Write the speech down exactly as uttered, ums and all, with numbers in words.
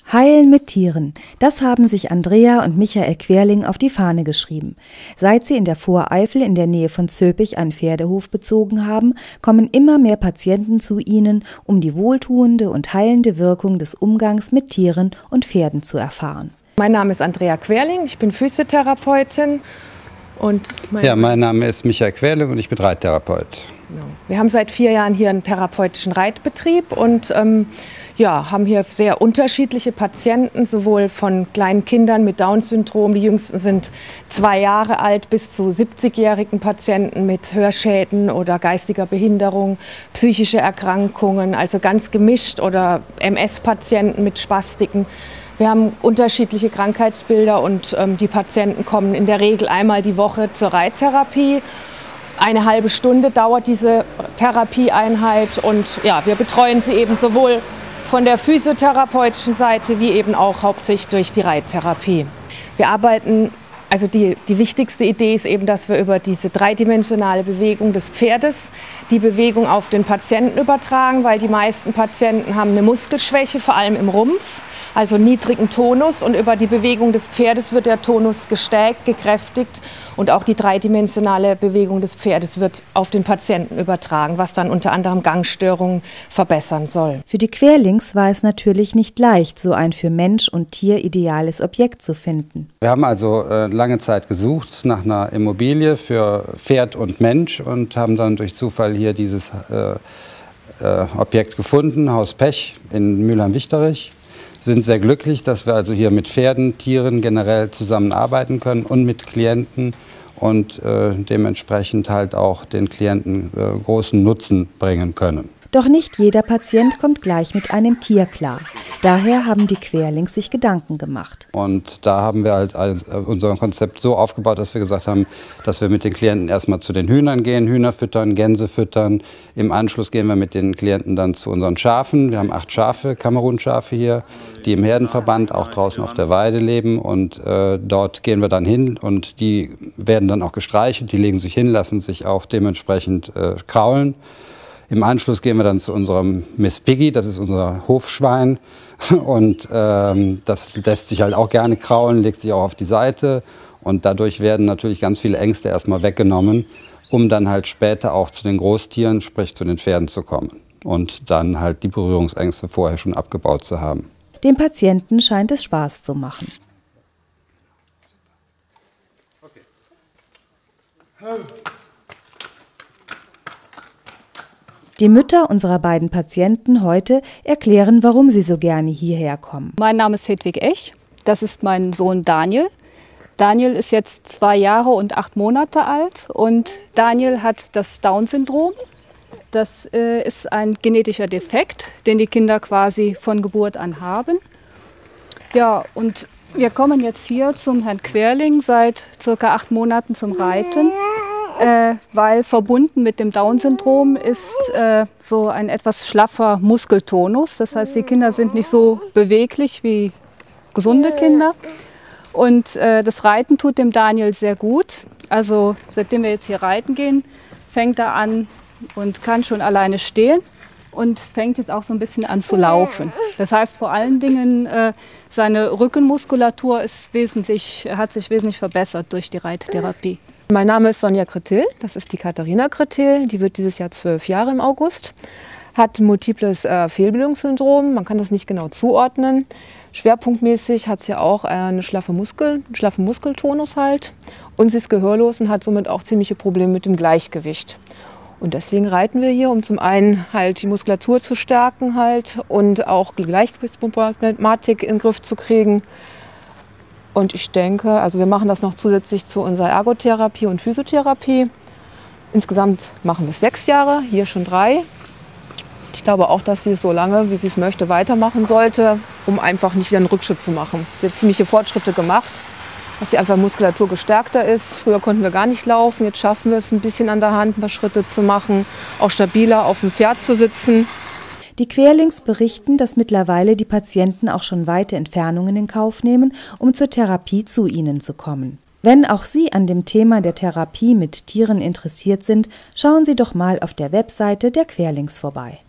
Heilen mit Tieren, das haben sich Andrea und Michael Querling auf die Fahne geschrieben. Seit sie in der Voreifel in der Nähe von Zöpich einen Pferdehof bezogen haben, kommen immer mehr Patienten zu ihnen, um die wohltuende und heilende Wirkung des Umgangs mit Tieren und Pferden zu erfahren. Mein Name ist Andrea Querling, ich bin Physiotherapeutin. Und mein ja, mein Name ist Michael Querling und ich bin Reittherapeut. Wir haben seit vier Jahren hier einen therapeutischen Reitbetrieb und ähm, ja, haben hier sehr unterschiedliche Patienten, sowohl von kleinen Kindern mit Down-Syndrom, die jüngsten sind zwei Jahre alt, bis zu siebzigjährigen Patienten mit Hörschäden oder geistiger Behinderung, psychische Erkrankungen, also ganz gemischt, oder M S-Patienten mit Spastiken. Wir haben unterschiedliche Krankheitsbilder und ähm, die Patienten kommen in der Regel einmal die Woche zur Reittherapie. Eine halbe Stunde dauert diese Therapieeinheit und ja, wir betreuen sie eben sowohl von der physiotherapeutischen Seite wie eben auch hauptsächlich durch die Reittherapie. Wir arbeiten, also die, die wichtigste Idee ist eben, dass wir über diese dreidimensionale Bewegung des Pferdes die Bewegung auf den Patienten übertragen, weil die meisten Patienten haben eine Muskelschwäche, vor allem im Rumpf, also niedrigen Tonus, und über die Bewegung des Pferdes wird der Tonus gestärkt, gekräftigt, und auch die dreidimensionale Bewegung des Pferdes wird auf den Patienten übertragen, was dann unter anderem Gangstörungen verbessern soll. Für die Querlings war es natürlich nicht leicht, so ein für Mensch und Tier ideales Objekt zu finden. Wir haben also äh, lange Zeit gesucht nach einer Immobilie für Pferd und Mensch und haben dann durch Zufall hier dieses äh, äh, Objekt gefunden, Haus Pech in Mülheim-Wichterich. Sind sehr glücklich, dass wir also hier mit Pferden, Tieren generell zusammenarbeiten können und mit Klienten und äh, dementsprechend halt auch den Klienten äh, großen Nutzen bringen können. Doch nicht jeder Patient kommt gleich mit einem Tier klar. Daher haben die Querlings sich Gedanken gemacht. Und da haben wir halt unser Konzept so aufgebaut, dass wir gesagt haben, dass wir mit den Klienten erstmal zu den Hühnern gehen, Hühner füttern, Gänse füttern. Im Anschluss gehen wir mit den Klienten dann zu unseren Schafen. Wir haben acht Schafe, Kamerun-Schafe hier, die im Herdenverband auch draußen auf der Weide leben. Und äh, dort gehen wir dann hin und die werden dann auch gestreichelt. Die legen sich hin, lassen sich auch dementsprechend äh, kraulen. Im Anschluss gehen wir dann zu unserem Miss Piggy, das ist unser Hofschwein. Und ähm, das lässt sich halt auch gerne kraulen, legt sich auch auf die Seite. Und dadurch werden natürlich ganz viele Ängste erstmal weggenommen, um dann halt später auch zu den Großtieren, sprich zu den Pferden zu kommen. Und dann halt die Berührungsängste vorher schon abgebaut zu haben. Dem Patienten scheint es Spaß zu machen. Okay. Die Mütter unserer beiden Patienten heute erklären, warum sie so gerne hierher kommen. Mein Name ist Hedwig Ech, das ist mein Sohn Daniel. Daniel ist jetzt zwei Jahre und acht Monate alt und Daniel hat das Down-Syndrom. Das äh, ist ein genetischer Defekt, den die Kinder quasi von Geburt an haben. Ja, und wir kommen jetzt hier zum Herrn Querling seit circa acht Monaten zum Reiten. Äh, weil verbunden mit dem Down-Syndrom ist äh, so ein etwas schlaffer Muskeltonus. Das heißt, die Kinder sind nicht so beweglich wie gesunde Kinder. Und äh, das Reiten tut dem Daniel sehr gut. Also seitdem wir jetzt hier reiten gehen, fängt er an und kann schon alleine stehen und fängt jetzt auch so ein bisschen an zu laufen. Das heißt vor allen Dingen, äh, seine Rückenmuskulatur ist wesentlich, hat sich wesentlich verbessert durch die Reittherapie. Mein Name ist Sonja Kretil, das ist die Katharina Kretil, die wird dieses Jahr zwölf Jahre im August, hat multiples äh, Fehlbildungssyndrom, man kann das nicht genau zuordnen. Schwerpunktmäßig hat sie auch äh, eine schlaffe Muskel, einen schlaffen Muskeltonus halt, und sie ist gehörlos und hat somit auch ziemliche Probleme mit dem Gleichgewicht. Und deswegen reiten wir hier, um zum einen halt die Muskulatur zu stärken halt und auch die Gleichgewichtsproblematik in den Griff zu kriegen. Und ich denke, also wir machen das noch zusätzlich zu unserer Ergotherapie und Physiotherapie. Insgesamt machen wir es sechs Jahre, hier schon drei. Ich glaube auch, dass sie es so lange, wie sie es möchte, weitermachen sollte, um einfach nicht wieder einen Rückschritt zu machen. Sie hat ziemliche Fortschritte gemacht, dass sie einfach Muskulatur gestärkter ist. Früher konnten wir gar nicht laufen, jetzt schaffen wir es ein bisschen an der Hand, ein paar Schritte zu machen, auch stabiler auf dem Pferd zu sitzen. Die Querlings berichten, dass mittlerweile die Patienten auch schon weite Entfernungen in Kauf nehmen, um zur Therapie zu ihnen zu kommen. Wenn auch Sie an dem Thema der Therapie mit Tieren interessiert sind, schauen Sie doch mal auf der Webseite der Querlings vorbei.